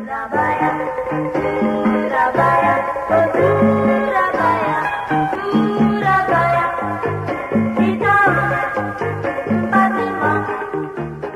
Surabaya, Surabaya, oh Surabaya, Surabaya, di tahun 45.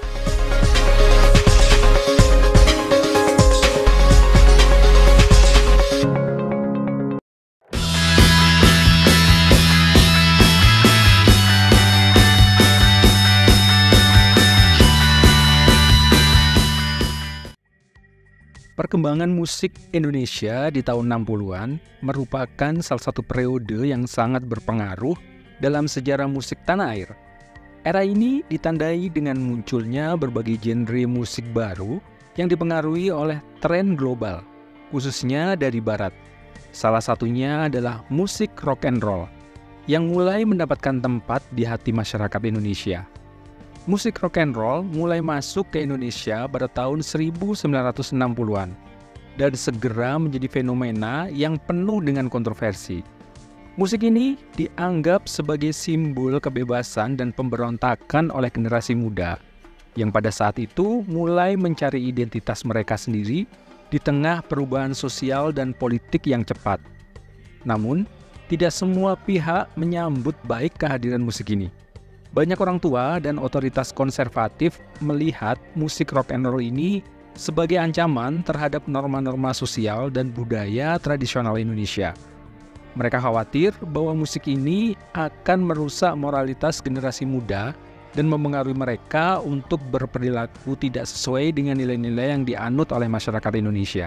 Perkembangan musik Indonesia di tahun 60-an merupakan salah satu periode yang sangat berpengaruh dalam sejarah musik tanah air. Era ini ditandai dengan munculnya berbagai genre musik baru yang dipengaruhi oleh tren global, khususnya dari barat. Salah satunya adalah musik rock and roll, yang mulai mendapatkan tempat di hati masyarakat Indonesia. Musik rock and roll mulai masuk ke Indonesia pada tahun 1960-an dan segera menjadi fenomena yang penuh dengan kontroversi. Musik ini dianggap sebagai simbol kebebasan dan pemberontakan oleh generasi muda yang pada saat itu mulai mencari identitas mereka sendiri di tengah perubahan sosial dan politik yang cepat. Namun, tidak semua pihak menyambut baik kehadiran musik ini. Banyak orang tua dan otoritas konservatif melihat musik rock and roll ini sebagai ancaman terhadap norma-norma sosial dan budaya tradisional Indonesia. Mereka khawatir bahwa musik ini akan merusak moralitas generasi muda dan mempengaruhi mereka untuk berperilaku tidak sesuai dengan nilai-nilai yang dianut oleh masyarakat Indonesia.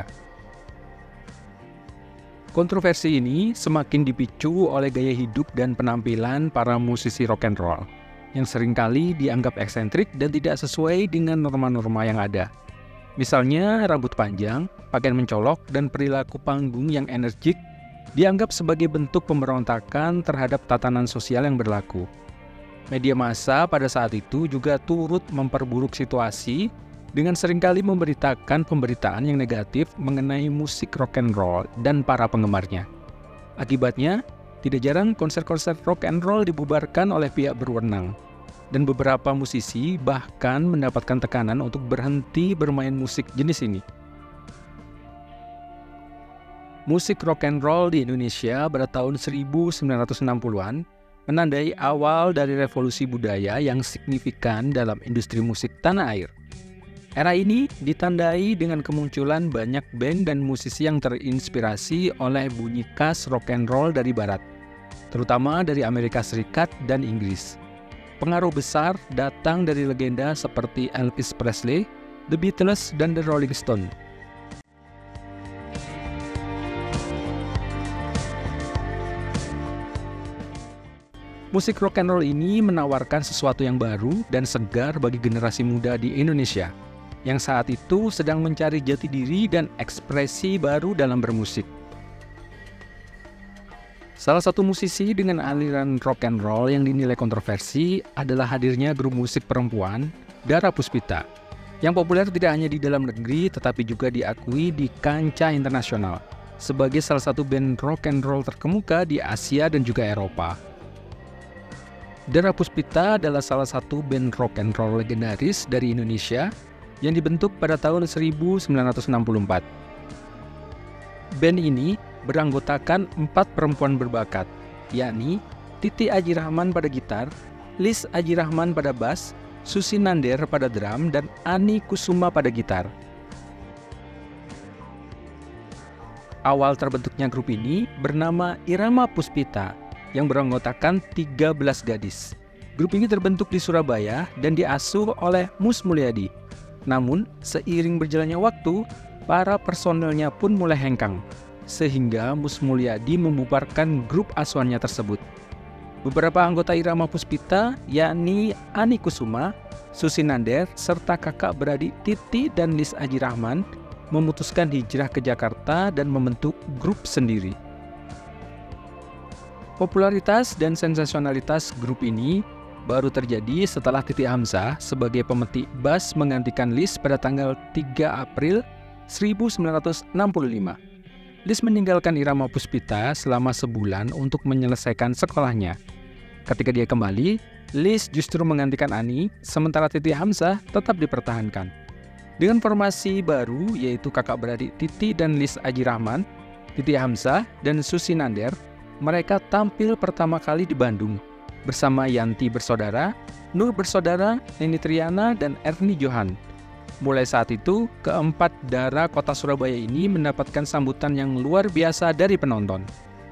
Kontroversi ini semakin dipicu oleh gaya hidup dan penampilan para musisi rock and roll yang seringkali dianggap eksentrik dan tidak sesuai dengan norma-norma yang ada. Misalnya rambut panjang, pakaian mencolok, dan perilaku panggung yang energik dianggap sebagai bentuk pemberontakan terhadap tatanan sosial yang berlaku. Media massa pada saat itu juga turut memperburuk situasi dengan seringkali memberitakan pemberitaan yang negatif mengenai musik rock and roll dan para penggemarnya. Akibatnya, tidak jarang konser-konser rock and roll dibubarkan oleh pihak berwenang, dan beberapa musisi bahkan mendapatkan tekanan untuk berhenti bermain musik jenis ini. Musik rock and roll di Indonesia pada tahun 1960-an menandai awal dari revolusi budaya yang signifikan dalam industri musik tanah air. Era ini ditandai dengan kemunculan banyak band dan musisi yang terinspirasi oleh bunyi khas rock and roll dari barat, terutama dari Amerika Serikat dan Inggris. Pengaruh besar datang dari legenda seperti Elvis Presley, The Beatles, dan The Rolling Stones. Musik rock and roll ini menawarkan sesuatu yang baru dan segar bagi generasi muda di Indonesia, yang saat itu sedang mencari jati diri dan ekspresi baru dalam bermusik. Salah satu musisi dengan aliran rock and roll yang dinilai kontroversi adalah hadirnya grup musik perempuan, Dara Puspita, yang populer tidak hanya di dalam negeri tetapi juga diakui di kancah internasional sebagai salah satu band rock and roll terkemuka di Asia dan juga Eropa. Dara Puspita adalah salah satu band rock and roll legendaris dari Indonesia yang dibentuk pada tahun 1964. Band ini beranggotakan 4 perempuan berbakat, yakni Titi Aji Rahman pada gitar, Liz Aji Rahman pada bass, Susi Nander pada drum, dan Ani Kusuma pada gitar. Awal terbentuknya grup ini bernama Irama Puspita yang beranggotakan 13 gadis. Grup ini terbentuk di Surabaya dan diasuh oleh Mus Mulyadi. Namun, seiring berjalannya waktu, para personelnya pun mulai hengkang, sehingga Mus Mulyadi membubarkan grup asuhannya tersebut. Beberapa anggota Irama Puspita, yakni Ani Kusuma, Susi Nander, serta kakak beradik Titi dan Liz Aji Rahman, memutuskan hijrah ke Jakarta dan membentuk grup sendiri. Popularitas dan sensasionalitas grup ini baru terjadi setelah Titi Hamzah sebagai pemetik bass menggantikan Liz pada tanggal 3 April 1965. Liz meninggalkan Irama Puspita selama sebulan untuk menyelesaikan sekolahnya. Ketika dia kembali, Liz justru menggantikan Ani, sementara Titi Hamzah tetap dipertahankan. Dengan formasi baru yaitu kakak beradik Titi dan Lis Aji Rahman, Titi Hamzah, dan Susi Nander, mereka tampil pertama kali di Bandung bersama Yanti Bersaudara, Nur Bersaudara, Neni Triana, dan Erni Johan. Mulai saat itu, keempat dara kota Surabaya ini mendapatkan sambutan yang luar biasa dari penonton.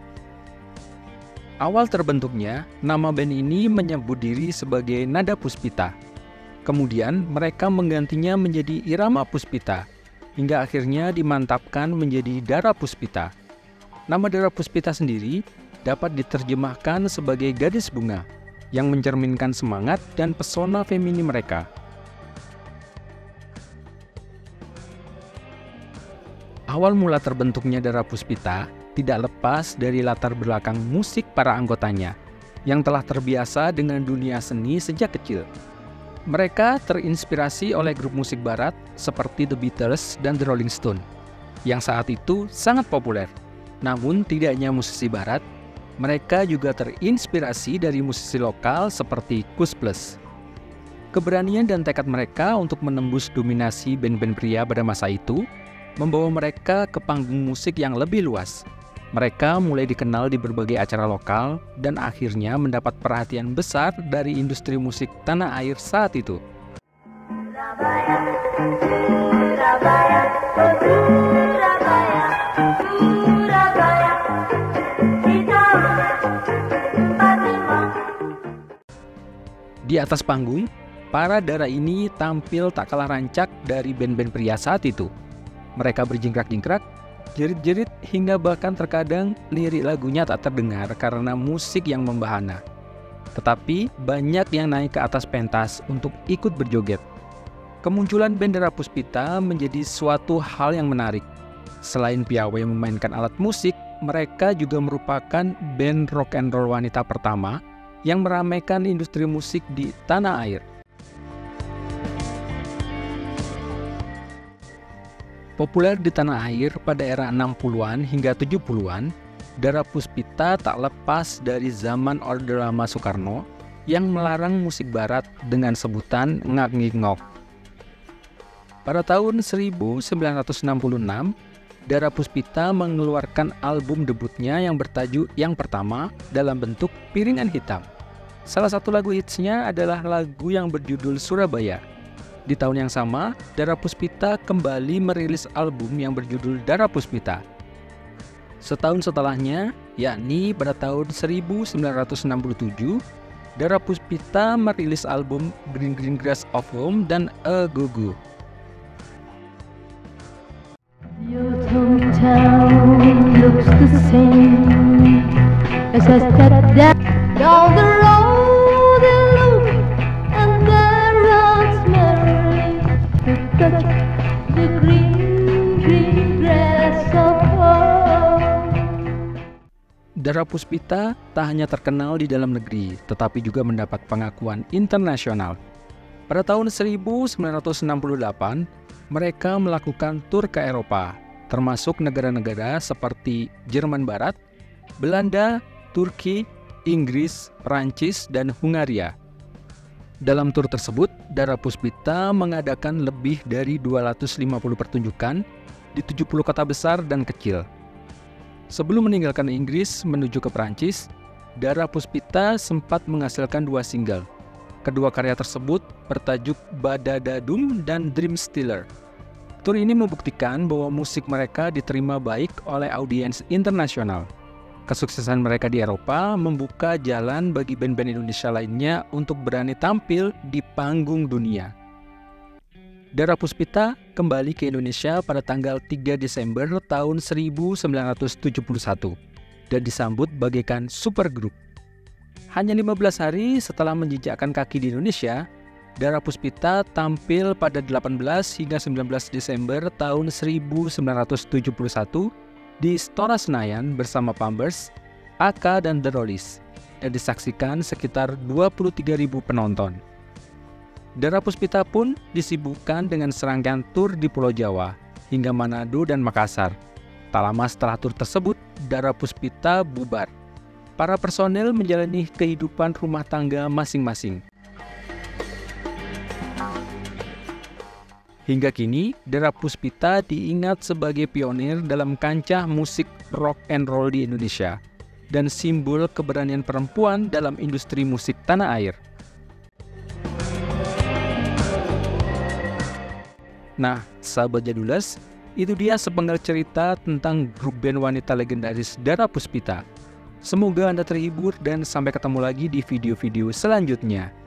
Awal terbentuknya, nama band ini menyebut diri sebagai Nada Puspita. Kemudian mereka menggantinya menjadi Irama Puspita, hingga akhirnya dimantapkan menjadi Dara Puspita. Nama Dara Puspita sendiri dapat diterjemahkan sebagai gadis bunga, yang mencerminkan semangat dan pesona feminin mereka. Awal mula terbentuknya Dara Puspita tidak lepas dari latar belakang musik para anggotanya yang telah terbiasa dengan dunia seni sejak kecil. Mereka terinspirasi oleh grup musik barat seperti The Beatles dan The Rolling Stones yang saat itu sangat populer. Namun tidak hanya musisi barat, mereka juga terinspirasi dari musisi lokal seperti Kus Plus. Keberanian dan tekad mereka untuk menembus dominasi band-band pria pada masa itu membawa mereka ke panggung musik yang lebih luas. Mereka mulai dikenal di berbagai acara lokal dan akhirnya mendapat perhatian besar dari industri musik tanah air saat itu. Surabaya, Surabaya, oh Surabaya, Surabaya, di tahun 45. Di atas panggung, para dara ini tampil tak kalah rancak dari band-band pria saat itu. Mereka berjingkrak-jingkrak, jerit-jerit, hingga bahkan terkadang lirik lagunya tak terdengar karena musik yang membahana. Tetapi banyak yang naik ke atas pentas untuk ikut berjoget. Kemunculan band Dara Puspita menjadi suatu hal yang menarik. Selain piawai memainkan alat musik, mereka juga merupakan band rock and roll wanita pertama yang meramaikan industri musik di tanah air. Populer di tanah air pada era 60-an hingga 70-an, Dara Puspita tak lepas dari zaman Orde Lama Soekarno yang melarang musik barat dengan sebutan ngak-ngik-ngok. Pada tahun 1966, Dara Puspita mengeluarkan album debutnya yang bertajuk Yang Pertama dalam bentuk piringan hitam. Salah satu lagu hitsnya adalah lagu yang berjudul Surabaya. Di tahun yang sama, Dara Puspita kembali merilis album yang berjudul Dara Puspita. Setahun setelahnya, yakni pada tahun 1967, Dara Puspita merilis album Green Green Grass of Home dan A Go Go. Your hometown looks the same as I step down the road and look, and there runs merrily to touch the green, green grass of home. Dara Puspita tak hanya terkenal di dalam negeri, tetapi juga mendapat pengakuan internasional. Pada tahun 1968, mereka melakukan tur ke Eropa, termasuk negara-negara seperti Jerman Barat, Belanda, Turki, Inggris, Prancis, dan Hungaria. Dalam tur tersebut, Dara Puspita mengadakan lebih dari 250 pertunjukan di 70 kota besar dan kecil. Sebelum meninggalkan Inggris menuju ke Prancis, Dara Puspita sempat menghasilkan 2 single. Kedua karya tersebut bertajuk Badadadum dan Dream Stealer. Tur ini membuktikan bahwa musik mereka diterima baik oleh audiens internasional. Kesuksesan mereka di Eropa membuka jalan bagi band-band Indonesia lainnya untuk berani tampil di panggung dunia. Dara Puspita kembali ke Indonesia pada tanggal 3 Desember tahun 1971 dan disambut bagaikan supergroup. Hanya 15 hari setelah menjejakkan kaki di Indonesia, Dara Puspita tampil pada 18 hingga 19 Desember tahun 1971 di Istora Senayan bersama Pampers, AK, dan The Rollies, dan disaksikan sekitar 23.000 penonton. Dara Puspita pun disibukkan dengan serangkaian tur di Pulau Jawa hingga Manado dan Makassar. Tak lama setelah tur tersebut, Dara Puspita bubar. Para personel menjalani kehidupan rumah tangga masing-masing. Hingga kini, Dara Puspita diingat sebagai pionir dalam kancah musik rock and roll di Indonesia dan simbol keberanian perempuan dalam industri musik tanah air. Nah, sahabat Jadulers, itu dia sepenggal cerita tentang grup band wanita legendaris Dara Puspita. Semoga Anda terhibur dan sampai ketemu lagi di video-video selanjutnya.